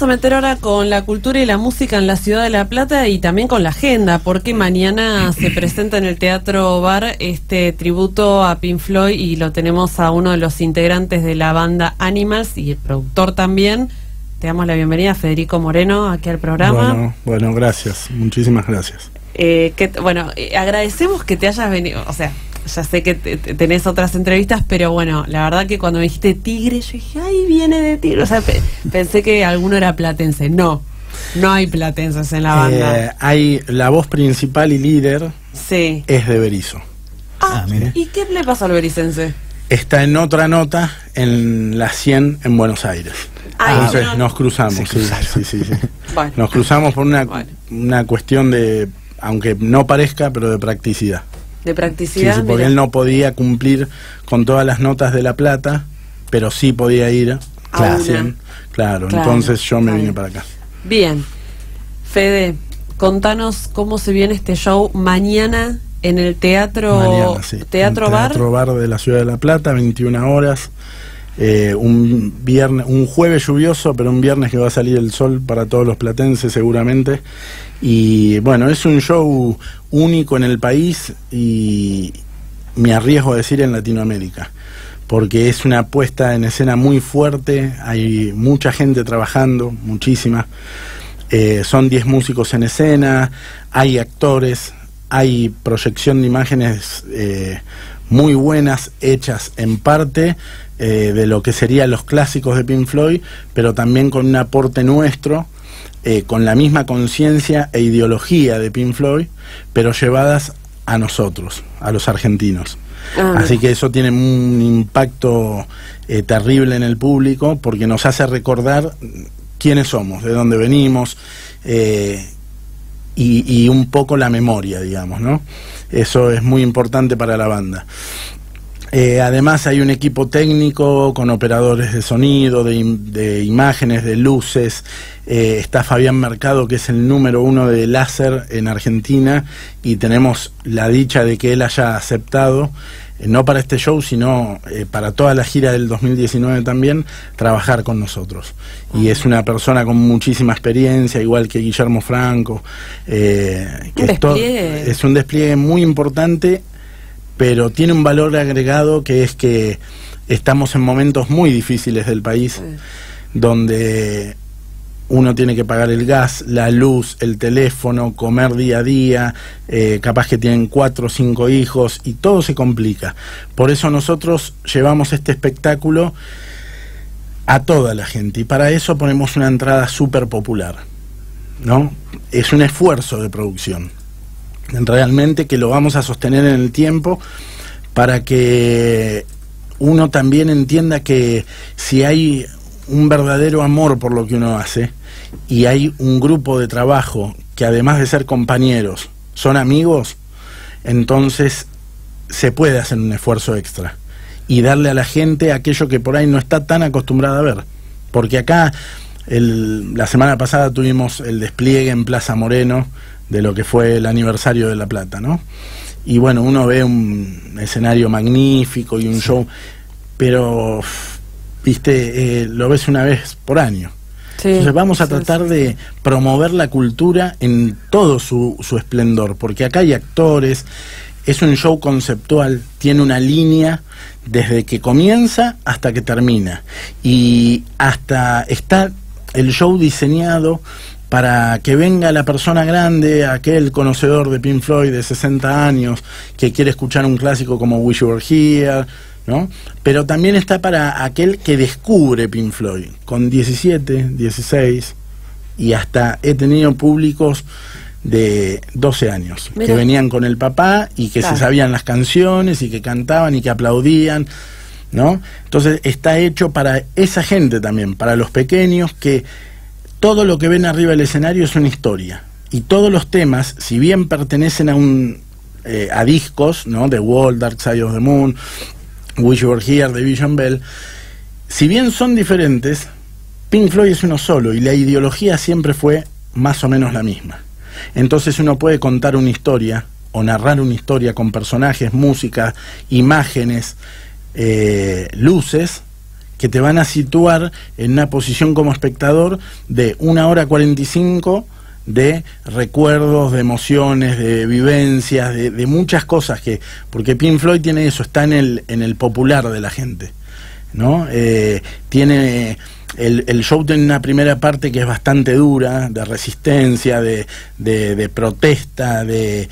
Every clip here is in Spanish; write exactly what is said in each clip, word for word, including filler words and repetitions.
a meter ahora con la cultura y la música en la ciudad de La Plata y también con la agenda, porque mañana se presenta en el Teatro Bar este tributo a Pink Floyd y lo tenemos a uno de los integrantes de la banda Animals y el productor también. Te damos la bienvenida, Federico Moreno, aquí al programa. Bueno, bueno, gracias, muchísimas gracias. Eh, que, bueno, eh, agradecemos que te hayas venido, o sea, ya sé que te, te, tenés otras entrevistas, pero bueno, la verdad que cuando me dijiste Tigre, yo dije, ay, viene de Tigre. O sea, pe pensé que alguno era platense. No, no hay platenses en la banda. Eh, hay la voz principal y líder, sí, es de Berisso. Ah, ah, ¿y qué le pasó al bericense? Está en otra nota en la cien en Buenos Aires. Ah, entonces no, nos cruzamos, sí, sí, sí, sí. Bueno. Nos cruzamos por una, bueno. una cuestión de, aunque no parezca, pero de practicidad. De practicidad. Sí, sí, porque mira. él no podía cumplir con todas las notas de La Plata, pero sí podía ir a la cien. Claro, claro, entonces yo me vine para acá. Bien. Fede, contanos cómo se viene este show mañana en el Teatro, mañana, sí. Teatro el Bar. Teatro Bar de la Ciudad de La Plata, veintiuna horas. Eh, un viernes, un jueves lluvioso, pero un viernes que va a salir el sol para todos los platenses seguramente. Y bueno, es un show único en el país y me arriesgo a decir en Latinoamérica, porque es una puesta en escena muy fuerte, hay mucha gente trabajando, muchísima. Eh, son diez músicos en escena, hay actores, hay proyección de imágenes eh, muy buenas, hechas en parte eh, de lo que serían los clásicos de Pink Floyd, pero también con un aporte nuestro, eh, con la misma conciencia e ideología de Pink Floyd, pero llevadas a nosotros, a los argentinos. Ah, así que eso tiene un impacto eh, terrible en el público, porque nos hace recordar quiénes somos, de dónde venimos, eh, y, y un poco la memoria, digamos, ¿no? Eso es muy importante para la banda. Eh, además hay un equipo técnico con operadores de sonido, de, de imágenes, de luces. Eh, está Fabián Mercado, que es el número uno de láser en Argentina, y tenemos la dicha de que él haya aceptado, eh, no para este show, sino eh, para toda la gira del dos mil diecinueve también, trabajar con nosotros. Y es una persona con muchísima experiencia, igual que Guillermo Franco. Eh, que un es, todo, es un despliegue muy importante, pero tiene un valor agregado, que es que estamos en momentos muy difíciles del país, sí, donde uno tiene que pagar el gas, la luz, el teléfono, comer día a día, eh, capaz que tienen cuatro o cinco hijos, y todo se complica. Por eso nosotros llevamos este espectáculo a toda la gente, y para eso ponemos una entrada súper popular, ¿no? Es un esfuerzo de producción, realmente, que lo vamos a sostener en el tiempo, para que uno también entienda que si hay un verdadero amor por lo que uno hace, y hay un grupo de trabajo que, además de ser compañeros, son amigos, entonces se puede hacer un esfuerzo extra y darle a la gente aquello que por ahí no está tan acostumbrada a ver. Porque acá, el, la semana pasada tuvimos el despliegue en Plaza Moreno de lo que fue el aniversario de La Plata, ¿no? Y bueno, uno ve un escenario magnífico y un sí. show, pero, viste, eh, lo ves una vez por año. Sí, entonces vamos a tratar sí, sí. de promover la cultura en todo su, su esplendor, porque acá hay actores, es un show conceptual, tiene una línea desde que comienza hasta que termina, y hasta está el show diseñado para que venga la persona grande, aquel conocedor de Pink Floyd de sesenta años, que quiere escuchar un clásico como Wish You Were Here, ¿no? Pero también está para aquel que descubre Pink Floyd, con diecisiete, dieciséis, y hasta he tenido públicos de doce años, Mira. que venían con el papá y que claro. se sabían las canciones y que cantaban y que aplaudían, ¿no? Entonces está hecho para esa gente también, para los pequeños, que todo lo que ven arriba del escenario es una historia, y todos los temas, si bien pertenecen a un eh, a discos, ¿no? The Wall, Dark Side of the Moon, Wish You Were Here, Division Bell, si bien son diferentes, Pink Floyd es uno solo, y la ideología siempre fue más o menos la misma. Entonces uno puede contar una historia o narrar una historia con personajes, música, imágenes, eh, luces, que te van a situar en una posición como espectador de una hora cuarenta y cinco de recuerdos, de emociones, de vivencias, de, de muchas cosas que, porque Pink Floyd tiene eso, está en el, en el popular de la gente, ¿no? Eh, tiene el, el show tiene una primera parte que es bastante dura, de resistencia, de, de, de protesta, de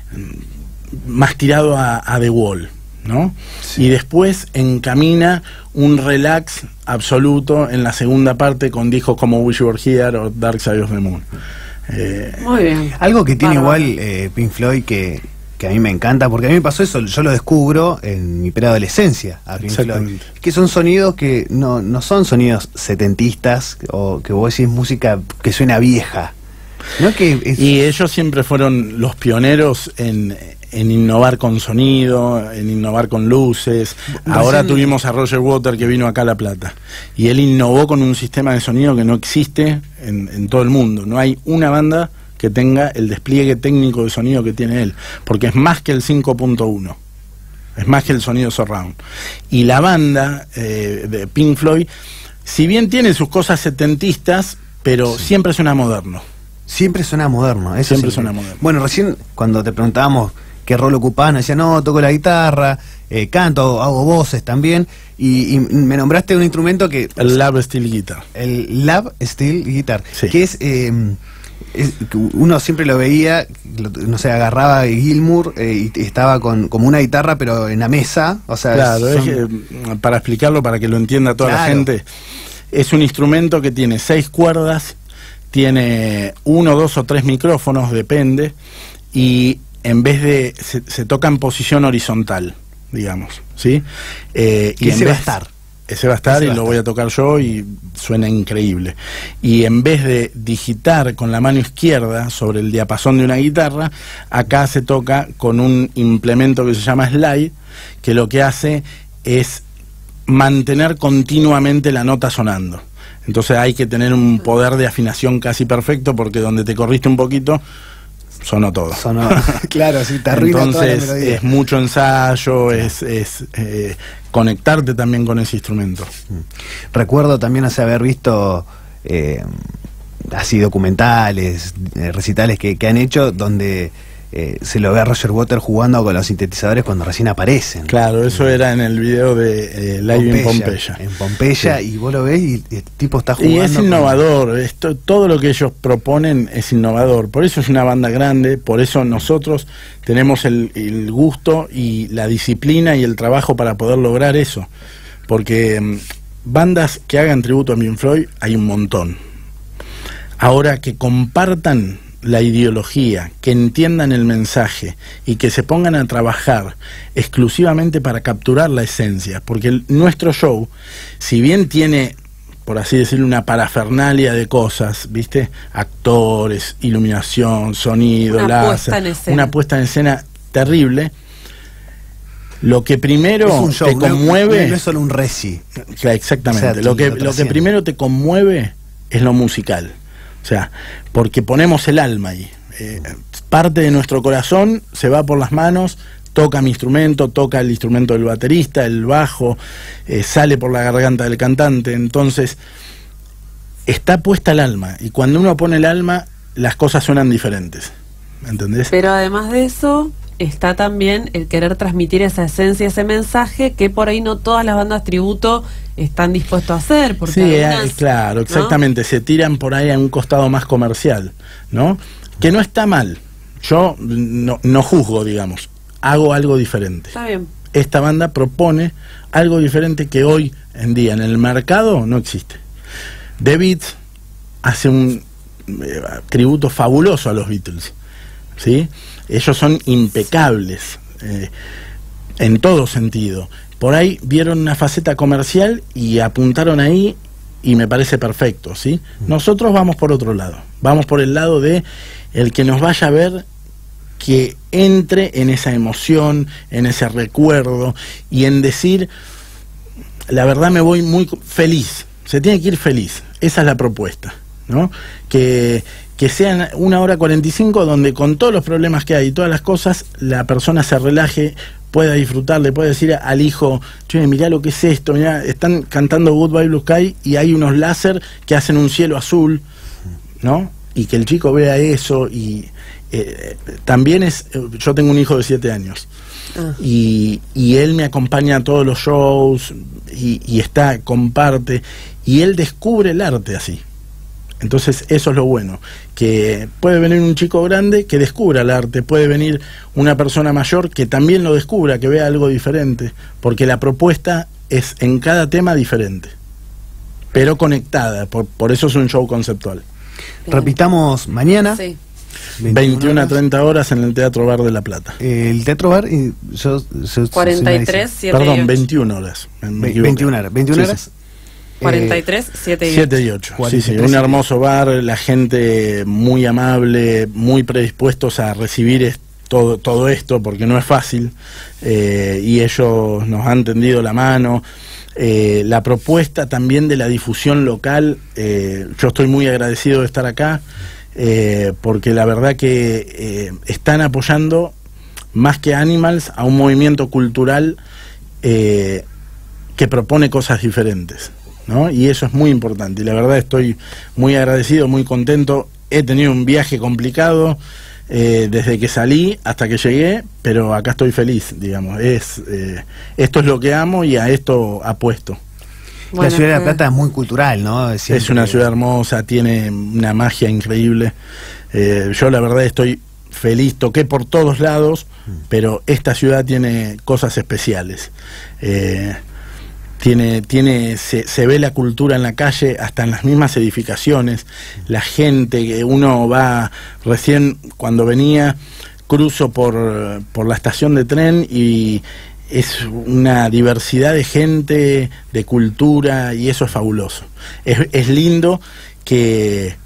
más tirado a, a The Wall, ¿no? Sí. Y después encamina un relax absoluto en la segunda parte con discos como Wish You Were Here o Dark Side of the Moon. Eh, Muy bien. Algo que tiene Bárbaro. igual eh, Pink Floyd que, que a mí me encanta, porque a mí me pasó eso, yo lo descubro en mi preadolescencia a Pink Floyd, que son sonidos que no, no son sonidos setentistas o que vos decís música que suena vieja, ¿no? Que es... Y ellos siempre fueron los pioneros en, en innovar con sonido, en innovar con luces. Ahora Recién... tuvimos a Roger Waters que vino acá a La Plata y él innovó con un sistema de sonido que no existe en, en todo el mundo. No hay una banda que tenga el despliegue técnico de sonido que tiene él, porque es más que el cinco punto uno, es más que el sonido surround. Y la banda eh, de Pink Floyd, si bien tiene sus cosas setentistas, pero sí. siempre suena moderno. Siempre suena moderno, eso siempre sí. suena moderno. Bueno, recién cuando te preguntábamos qué rol ocupabas, decía, no, toco la guitarra, eh, canto, hago voces también, y, y me nombraste un instrumento que... El Lap Steel Guitar. El Lap Steel Guitar, sí. que es, eh, es... Uno siempre lo veía, lo, no sé, agarraba a Gilmour eh, y estaba con como una guitarra, pero en la mesa, o sea... Claro, son... es que, para explicarlo, para que lo entienda toda claro. la gente, es un instrumento que tiene seis cuerdas, tiene uno, dos o tres micrófonos, depende, y en vez de... se, se toca en posición horizontal, digamos, ¿sí? Eh, y ese va a estar. Ese va a estar ese y va lo estar. voy a tocar yo y suena increíble. Y en vez de digitar con la mano izquierda sobre el diapasón de una guitarra, acá se toca con un implemento que se llama slide, que lo que hace es mantener continuamente la nota sonando. Entonces hay que tener un poder de afinación casi perfecto, porque donde te corriste un poquito sonó todo. Sonó, claro, sí, te arruina Entonces toda la melodía. Es mucho ensayo, sí. es, es eh, conectarte también con ese instrumento. Recuerdo también hace haber visto eh, así documentales, eh, recitales que, que han hecho donde eh, se lo ve a Roger Waters jugando con los sintetizadores cuando recién aparecen. Claro, eso era en el video de eh, Live Pompeya, en Pompeya. En Pompeya, sí. Y vos lo ves y el tipo está jugando. Y es innovador, con... esto, todo lo que ellos proponen es innovador, por eso es una banda grande, por eso nosotros tenemos el, el gusto y la disciplina y el trabajo para poder lograr eso, porque um, bandas que hagan tributo a Pink Floyd hay un montón. Ahora, que compartan la ideología, que entiendan el mensaje y que se pongan a trabajar exclusivamente para capturar la esencia, porque el, nuestro show, si bien tiene, por así decirlo, una parafernalia de cosas, ¿viste? Actores, iluminación, sonido, una láser, puesta una puesta en escena terrible, lo que primero es un show, te conmueve... No, no es solo un reci. Exactamente, o sea, lo, que, lo, lo que primero te conmueve es lo musical. O sea, porque ponemos el alma ahí. Eh, parte de nuestro corazón se va por las manos, toca mi instrumento, toca el instrumento del baterista, el bajo, eh, sale por la garganta del cantante. Entonces, está puesta el alma. Y cuando uno pone el alma, las cosas suenan diferentes. ¿Entendés? Pero además de eso, está también el querer transmitir esa esencia, ese mensaje que por ahí no todas las bandas tributo están dispuestos a hacer, porque sí, algunas, claro, exactamente, ¿no? Se tiran por ahí a un costado más comercial, ¿no? Que no está mal, yo no, no juzgo, digamos, hago algo diferente. Está bien. Esta banda propone algo diferente que hoy en día en el mercado no existe. The Beats hace un eh, tributo fabuloso a los Beatles, ¿sí? Ellos son impecables eh, en todo sentido. Por ahí vieron una faceta comercial y apuntaron ahí y me parece perfecto, ¿sí? Nosotros vamos por otro lado, vamos por el lado de el que nos vaya a ver, que entre en esa emoción, en ese recuerdo y en decir, la verdad me voy muy feliz, se tiene que ir feliz, esa es la propuesta, ¿no? Que, que sean una hora cuarenta y cinco donde con todos los problemas que hay y todas las cosas, la persona se relaje pueda disfrutar, le puede decir al hijo, che, mirá lo que es esto, mirá, están cantando Goodbye Blue Sky y hay unos láser que hacen un cielo azul, ¿no? Y que el chico vea eso. Y eh, también es, yo tengo un hijo de siete años. Ah. Y, y él me acompaña a todos los shows y, y está, comparte, y él descubre el arte así. Entonces eso es lo bueno, que puede venir un chico grande que descubra el arte, puede venir una persona mayor que también lo descubra, que vea algo diferente, porque la propuesta es en cada tema diferente, pero conectada, por, por eso es un show conceptual. Bien. Repitamos mañana. Sí. veintiuna a treinta horas en el Teatro Bar de La Plata. El Teatro Bar, y yo, yo, cuarenta y tres, siete Perdón, y ocho. veintiuna horas. veintiuna horas. veintiuna sí, horas. Sí. cuarenta y tres, siete y ocho. Sí, sí, un hermoso bar, la gente muy amable, muy predispuestos a recibir todo, todo esto, porque no es fácil, eh, y ellos nos han tendido la mano. Eh, la propuesta también de la difusión local, eh, yo estoy muy agradecido de estar acá, eh, porque la verdad que eh, están apoyando más que Animals a un movimiento cultural eh, que propone cosas diferentes, ¿no? Y eso es muy importante, y la verdad estoy muy agradecido, muy contento. He tenido un viaje complicado eh, desde que salí hasta que llegué, pero acá estoy feliz, digamos. Es eh, esto es lo que amo y a esto apuesto. Bueno, la ciudad de La Plata es muy cultural, ¿no? Siempre... Es una ciudad hermosa, tiene una magia increíble. Eh, yo la verdad estoy feliz, toqué por todos lados, mm. pero esta ciudad tiene cosas especiales. Eh, Tiene, tiene, se, se ve la cultura en la calle, hasta en las mismas edificaciones, la gente, que uno va, recién cuando venía, cruzo por, por la estación de tren y es una diversidad de gente, de cultura, y eso es fabuloso. Es, es lindo que,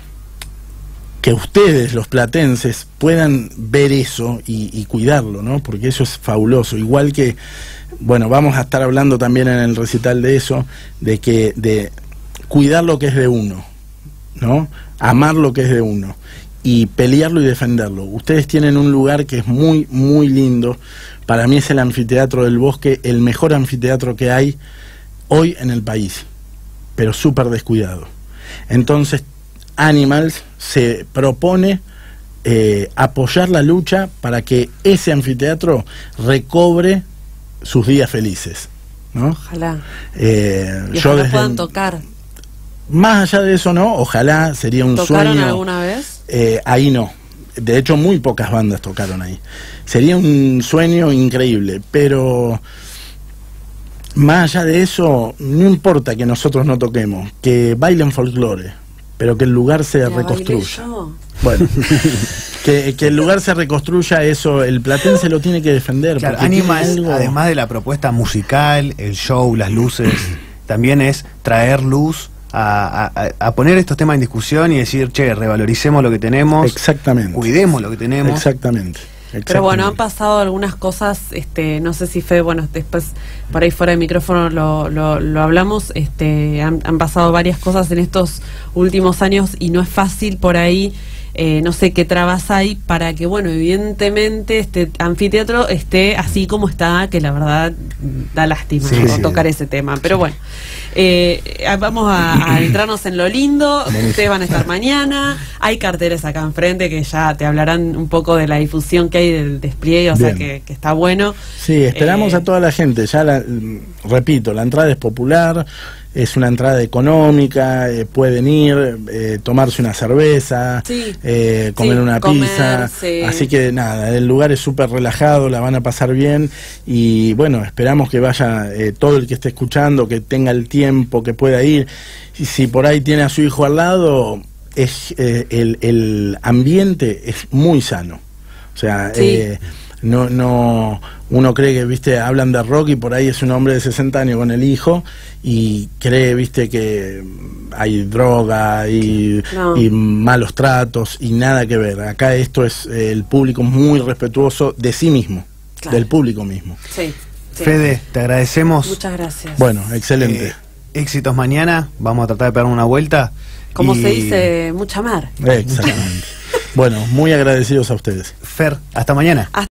que ustedes, los platenses, puedan ver eso y, y cuidarlo, ¿no? Porque eso es fabuloso, igual que... Bueno, vamos a estar hablando también en el recital de eso, de que de cuidar lo que es de uno, ¿no? Amar lo que es de uno y pelearlo y defenderlo. Ustedes tienen un lugar que es muy, muy lindo. Para mí es el Anfiteatro del Bosque, el mejor anfiteatro que hay hoy en el país, pero súper descuidado. Entonces, Animals se propone eh, apoyar la lucha para que ese anfiteatro recobre sus días felices, ¿no? Ojalá. Eh, y yo ojalá desde puedan tocar. Más allá de eso, no, ojalá, sería un ¿Tocaron sueño. alguna vez? Eh, ahí no. De hecho, muy pocas bandas tocaron ahí. Sería un sueño increíble, pero más allá de eso, no importa que nosotros no toquemos, que bailen folclore, pero que el lugar se reconstruya. Bueno, que, que el lugar se reconstruya, eso el platense lo tiene que defender. Claro, Animals, algo... además de la propuesta musical, el show, las luces, también es traer luz a, a, a poner estos temas en discusión y decir, che, revaloricemos lo que tenemos. Exactamente. Cuidemos lo que tenemos. Exactamente. Pero bueno, han pasado algunas cosas, este, no sé si fue, bueno, después por ahí fuera de micrófono lo, lo, lo hablamos, este, han, han pasado varias cosas en estos últimos años y no es fácil por ahí, eh, no sé qué trabas hay para que, bueno, evidentemente este anfiteatro esté así como está, que la verdad da lástima, sí, ¿no? Sí, tocar ese tema, pero bueno. Eh, vamos a, a entrarnos en lo lindo. Ustedes van a estar mañana. Hay carteles acá enfrente que ya te hablarán un poco de la difusión que hay del despliegue, o Bien. sea que, que está bueno. Sí, esperamos eh, a toda la gente. Ya la, repito, la entrada es popular, es una entrada económica, eh, pueden ir, eh, tomarse una cerveza, sí, eh, comer sí, una comer, pizza, sí. Así que nada, el lugar es súper relajado, la van a pasar bien y bueno, esperamos que vaya eh, todo el que esté escuchando, que tenga el tiempo, que pueda ir, y si por ahí tiene a su hijo al lado, es eh, el, el ambiente es muy sano, o sea, sí. eh, no, no, uno cree que, viste, hablan de rock y por ahí es un hombre de sesenta años con el hijo y cree, viste, que hay droga y, no. y malos tratos y nada que ver. Acá esto es eh, el público muy respetuoso de sí mismo, claro. del público mismo. Sí, sí. Fede, te agradecemos. Muchas gracias. Bueno, excelente. Eh, éxitos mañana, vamos a tratar de pegar una vuelta. Como y... se dice, mucha mar. Exactamente. Bueno, muy agradecidos a ustedes. Fer, hasta mañana. Hasta